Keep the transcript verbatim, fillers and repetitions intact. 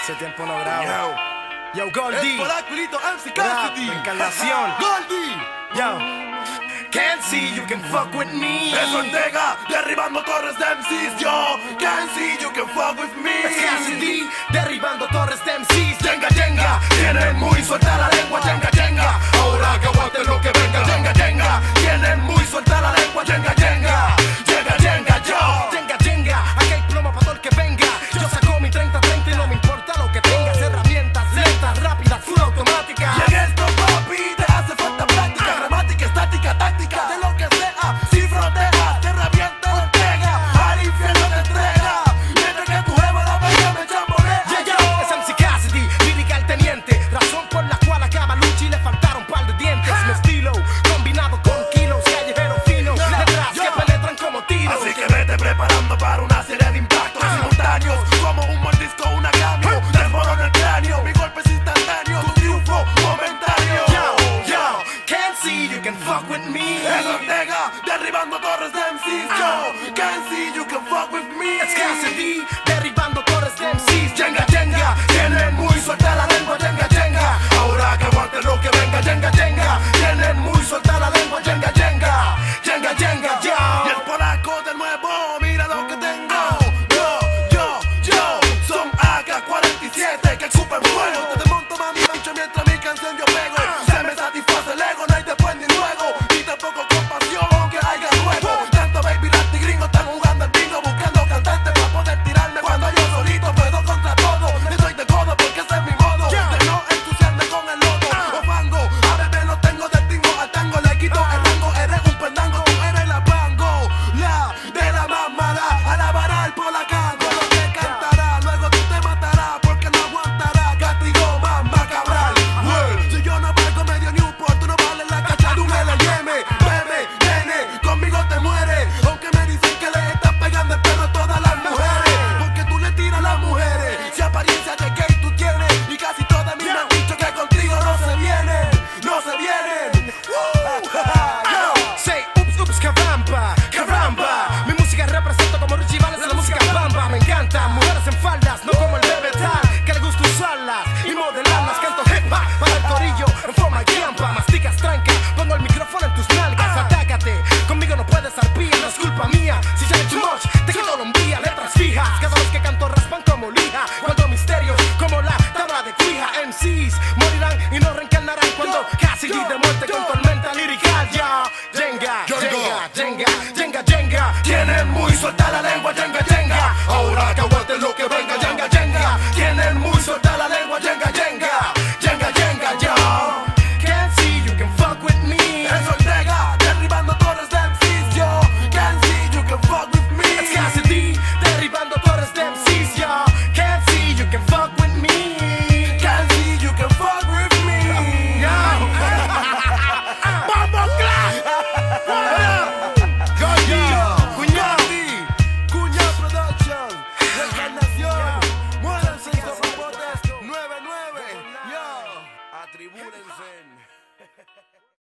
Hace tiempo no grabo. Yo, Yo, Goldie. el Polaculito M C Rap, Cassidy. encarnación. Goldie. Yo, can't see you can fuck with me. Es Ortega, derribando torres de M Cs. Yo, can't see you can fuck with me. Es Cassidy, derribando torres de M Cs. Jenga, jenga, tienen muy suelta la lengua. Jenga,